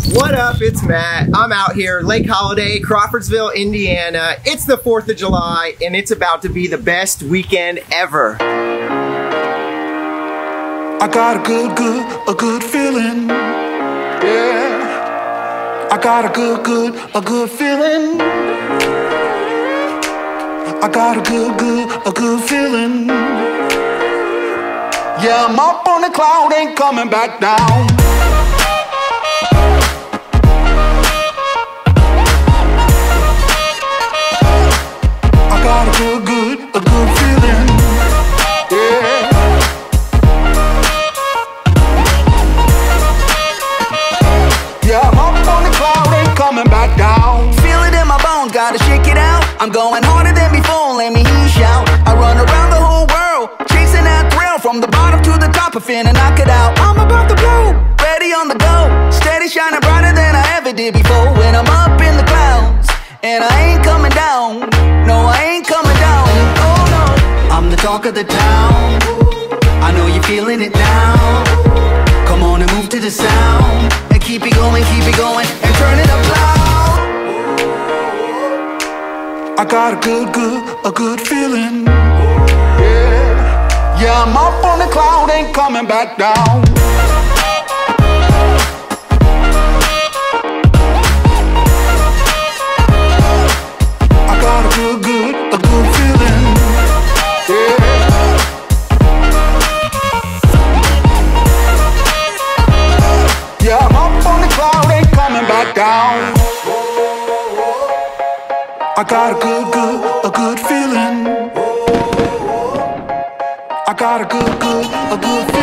What up? It's Matt. I'm out here, Lake Holiday, Crawfordsville, Indiana. It's the 4th of July, and it's about to be the best weekend ever. I got a good feeling. Yeah. I got a good feeling. I got a good feeling. Yeah, I'm up on the cloud, ain't coming back down. I got a good feeling. Yeah. Yeah, I'm up on the cloud, ain't coming back down. Feel it in my bones, gotta shake it out. I'm going harder than before, let me hear you shout. I run around the whole world, chasing that thrill. From the bottom to the top, I finna knock it out. I'm about to blow, ready on the go. Steady shining brighter than I ever did before. When I'm up in the clouds, and I ain't coming down. No, I ain't coming down, oh no. I'm the talk of the town, I know you're feeling it now. Come on and move to the sound, and keep it going, and turn it up loud. I got a good feeling. Yeah. Yeah, I'm up on the cloud, ain't coming back down. I got a good feeling. Yeah. Yeah, I'm up on the cloud, ain't coming back down. I got a good feeling. I got a good feeling.